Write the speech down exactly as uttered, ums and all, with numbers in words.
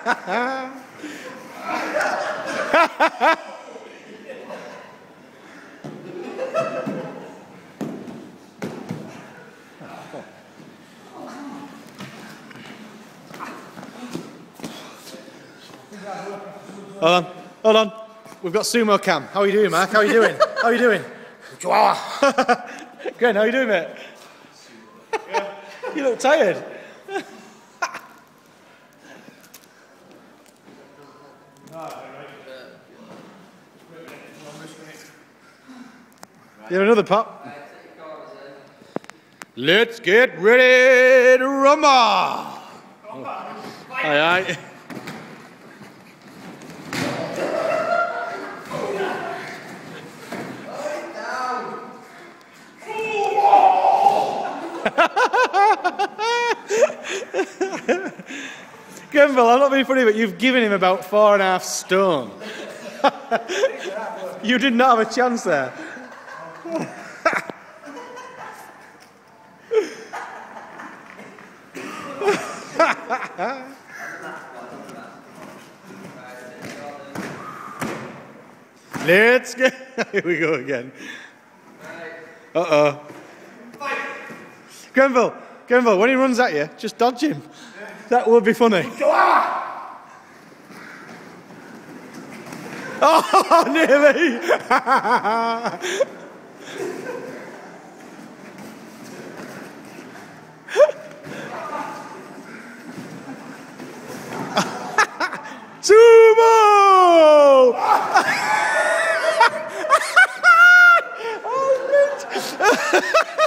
Hold on, hold on. We've got Sumo Cam. How are you doing, Mark? How are you doing? How are you doing? Gren, how are you doing, mate? Yeah. You look tired. You have another pop? Let's get ready to rumble! Aye, aye. Grenville, I'm not being funny, but you've given him about four and a half stone. You did not have a chance there. Let's get. Here we go again. Uh oh. Grenville, Grenville, when he runs at you, just dodge him. That would be funny. Oh, nearly! Sumo! Oh,